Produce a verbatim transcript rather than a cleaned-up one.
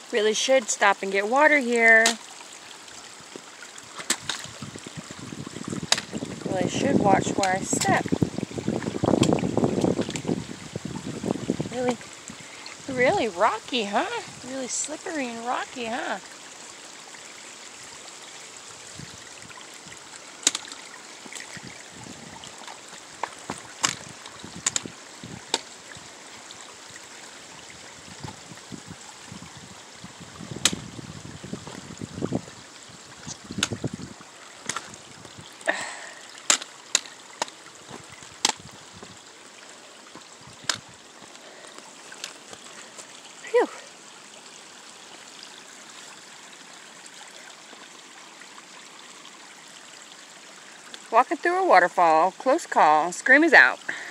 Really should stop and get water here. Really should watch where I step. Really, really rocky, huh? Really slippery and rocky, huh? Phew. Walking through a waterfall, close call, scream is out.